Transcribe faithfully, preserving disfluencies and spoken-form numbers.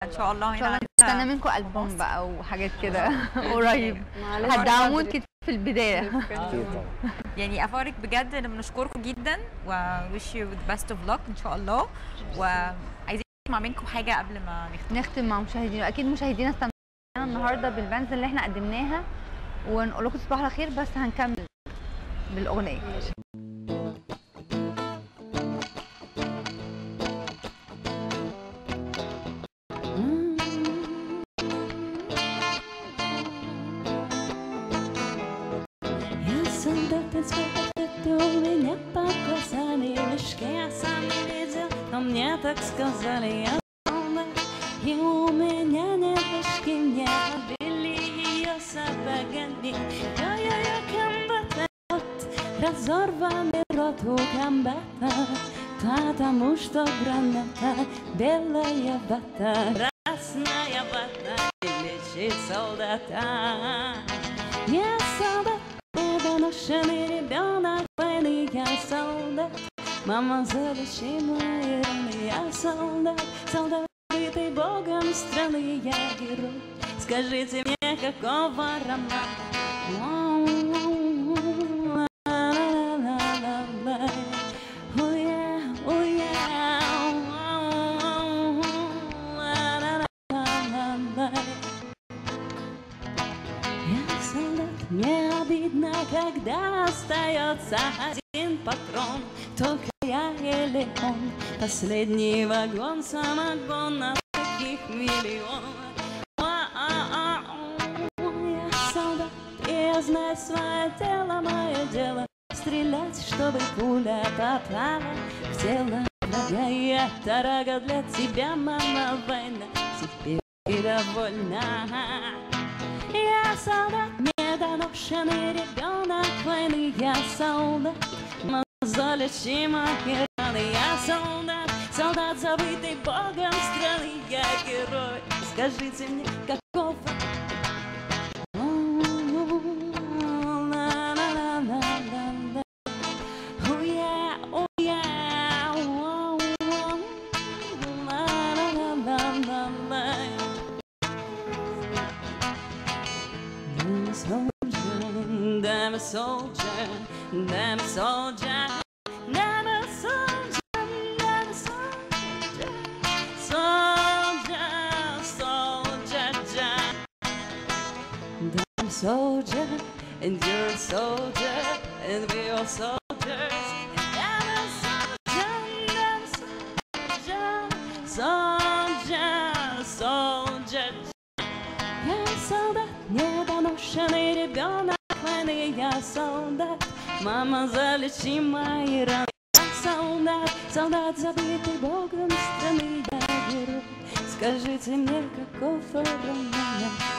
ان شاء الله هنا استنى منكم ألبوم بقى وحاجات كده قريب. هتدعمون كده في البدايه. يعني افارق بجد انا بنشكركم جدا و wish you the best of luck ان شاء الله. وعايزين نسمع منكم حاجه قبل ما نختم. نختم مع مشاهدينا. اكيد مشاهدينا استمتعنا النهارده بالبانز اللي احنا قدمناها، ونقول لكم تصبحوا على خير، بس هنكمل بالاغنيه. У меня под глазами мешки, я сам не видел, но мне так сказали, я солдат. И у меня нет мешки, мне побили ее сапогами. Ой-ой-ой, комбата, разорванный рот у комбата, потому что граната, белая вата, красная вата, и лечит солдата. Я солдат. Недоношенный ребенок войны, я солдат. Мама, залечи мои раны, я солдат. Солдат, бытый богом страны, я герой. Скажите мне, какого романа? Мне обидно, когда остается один патрон, только я или он. Последний вагон самогона, таких миллион. Я солдат, и я знаю свое дело, мое дело стрелять, чтобы пуля попала в тело. Дорогая дорога для тебя, мама, война теперь довольна. Я солдат, недоношенный ребенок войны, я солдат. Залечи мои раны, я солдат. Солдат, забытый богом страны, я герой. Скажите мне, какого? I'm a soldier, I'm a soldier, I'm a soldier, I'm a soldier, soldier, soldier, I'm a soldier, and you're a soldier, and we're all soldiers. I'm a soldier, I'm a soldier, soldier, soldier. Я солдат, недоношенный ребенок. Я солдат, мама, залечи мои раны. Я солдат, солдат, забытый богом страны, я герой. Скажите мне, каков роман?